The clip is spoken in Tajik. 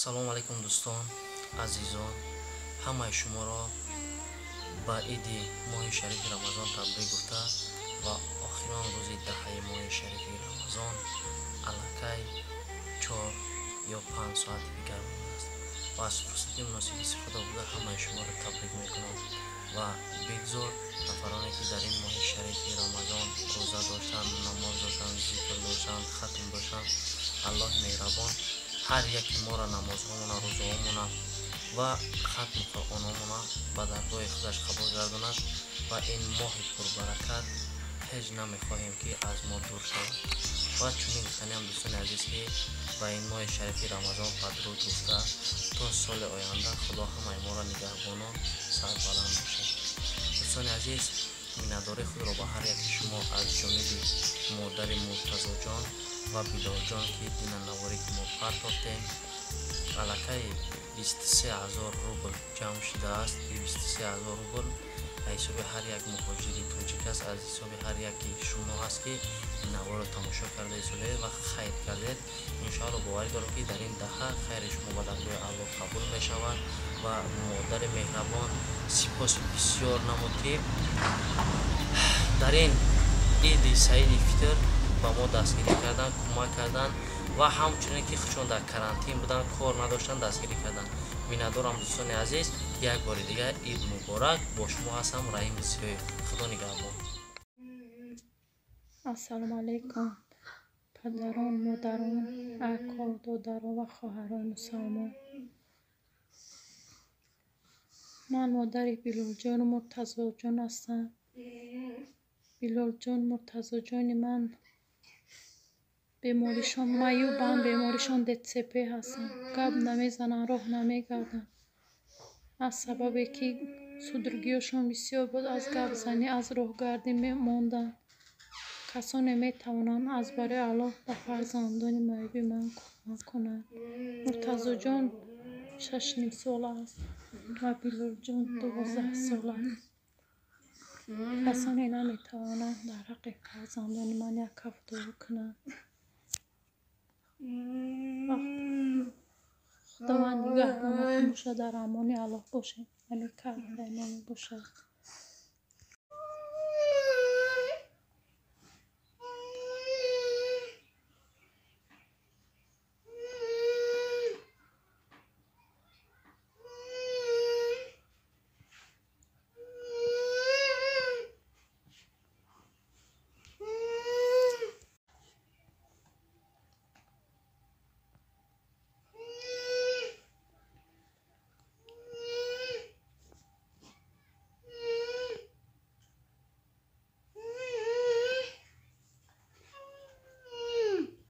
салом алайкум дӯстон азизон, ҳамаи шуморо ба иди моҳи шарифи рамазон табрик гуфта ва охирон рӯзи даҳаи моҳи шарифи рамазон аллакай 4 ё 5 соати дигар мондаст ва аз фурсати муносиби истифода бурда ҳамаи шуморо табрик мекунам ва бигзор нафароне ки дар ин моҳи шарифи рамазон рӯза доштанд, намоз доштанд, зикр доштанд, хатм доштанд, аллоҳи меҳрабон ҳар яки моро намозҳомона, рӯзаҳомона ва хатми қуръонҳомона ба даргоҳи худаш қабул гардонад ва ин моҳи пурбаракат ҳеҷ намехоҳем ки аз мо дур шавад. ва чунин гуфтаниам дӯстони азиз ки ба ин моҳи шарифи рамазон падруд гуфта то соли оянда худо ҳамаи моро нигаҳбонон сарбаланд бошад. дӯстони азиз, миннатдории худро ба ҳар яки шумо аз ҷониби модари муртазоҷон ва билолҷон ки динанавори ки мо партофтем аллакай 23000 рубл ҷамъ шудааст. 23000 рубл аз ҳисоби ҳар як муҳоҷири тоҷик аст, аз ҳисоби ҳар яки шумо аст ки ин наворро тамошо кардаед солед ва хайр кардед. иншоалло боварӣ дорам ки дар ин даҳа хайри шумо ба даргоҳи аллоҳ қабул мешавад ва модари меҳрабон сипоси бисёр намуд ки дар ин иди саиди фитр ба мо дастгирӣ кардан, кӯмак кардан ва ҳамчунин ки чун дар карантин будан, кор надоштан, дастгирӣ кардан. миннатдорам дӯстони азиз, як бори дигар ид муборак. Бо шумо ҳастам Раим Зиёев. худо нигаҳбон. ассалому алайкум падарон, модарон, ако, додарон ва хоҳарон мусалмон. ман модари Билолҷону Муртазоҷон ҳастам. Билолҷон, Муртазоҷони ман беморишон маъюбанд, беморишон ДЦП ҳастанд. гап намезананд, роҳ намегарданд. аз сабабе ки судругиёшон бисёр буд, аз гапзанӣ, аз роҳгардӣ мемонданд. касоне метавонанд аз барои Аллоҳ ба фарзандони маъюби ман кӯмак кунанд. Муртазоҷон 6 сол аст ва Билолҷон 12 сол аст. касоне наметавонанд дар ҳаққи фарзандони ман як каф дӯру кунанд. худованд нигаҳбонатон бошад, дар амони Аллоҳ бошед. ҳамин каф дар амони бошад.